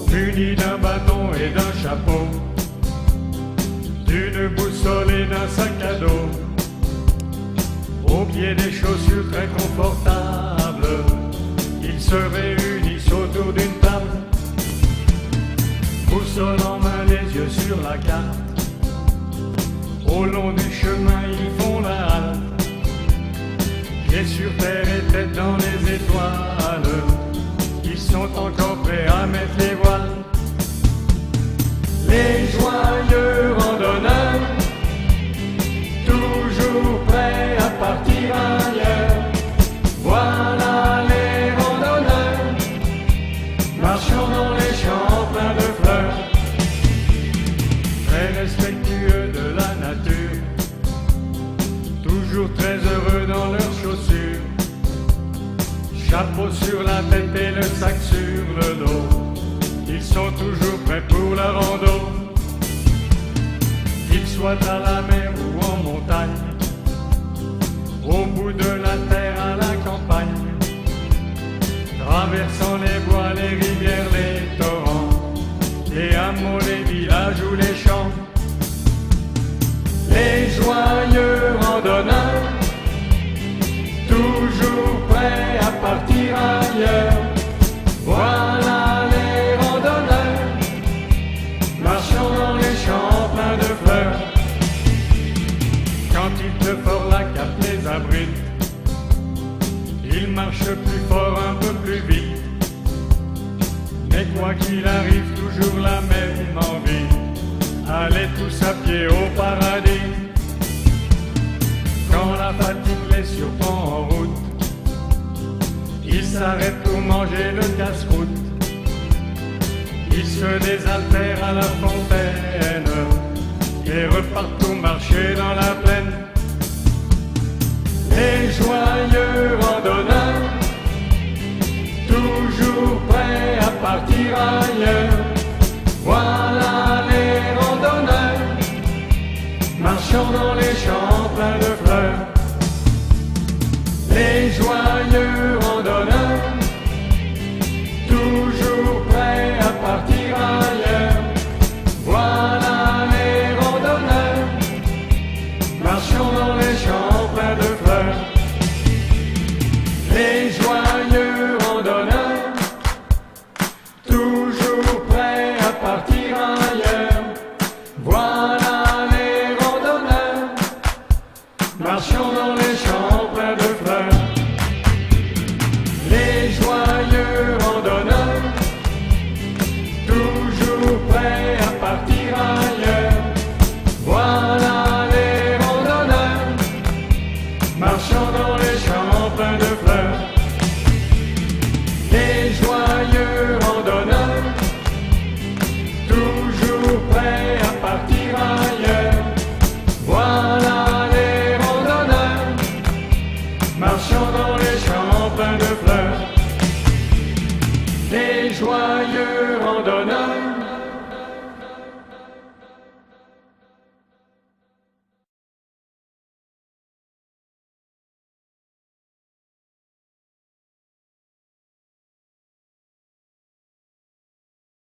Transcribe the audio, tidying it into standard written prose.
munis d'un bâton et d'un chapeau, d'une boussole et d'un sac à dos, au pied des chaussures très confortables, ils se réunissent autour d'une table, boussole en main, les yeux sur la carte. Au long du chemin, ils font la halte, pieds sur terre et tête dans les étoiles. Ils sont encore prêts à mettre les voiles. Les joyeux randonneurs, toujours prêts à partir ailleurs. Voilà les randonneurs, marchant dans les champs pleins de fleurs, très respectueux de la nature, toujours très heureux dans leurs chaussures, chapeau sur la tête et le sac sur le dos. Ils sont toujours prêts pour la rando, qu'ils soient à la mer ou en montagne, au bout de la terre à la campagne, traversant les bois, les rivières, les torrents, les hameaux, les villages ou les champs. Les joyeux randonneurs, toujours prêts à partir ailleurs. Voilà les randonneurs, marchant dans les champs pleins de fleurs. Quand il pleut fort, la cape les abrite, ils marchent plus fort, un peu plus vite. Mais quoi qu'il arrive, toujours la même envie, aller tous à pied au paradis. Quand la fatigue les surprend en route, ils s'arrêtent pour manger le casse-croûte. Ils se désaltèrent à la fontaine et repartent pour marcher dans la plaine. Les joyeux randonneurs, toujours prêts à partir ailleurs. Voilà les randonneurs, marchant dans les champs pleins de fleurs. Les joyeux randonneurs, toujours prêts à partir ailleurs. Voilà les randonneurs, marchant dans les champs pleins de fleurs. Les joyeux randonneurs, toujours prêts à partir ailleurs. Voilà les randonneurs, marchant dans les champs pleins de fleurs. Les joyeux randonneurs, toujours prêts à partir ailleurs. Voilà les randonneurs, marchant dans les champs pleins de fleurs. Les joyeux randonneurs, toujours prêts à partir ailleurs. Voilà les randonneurs, marchant dans les champs pleins de fleurs. Les joyeux randonneurs,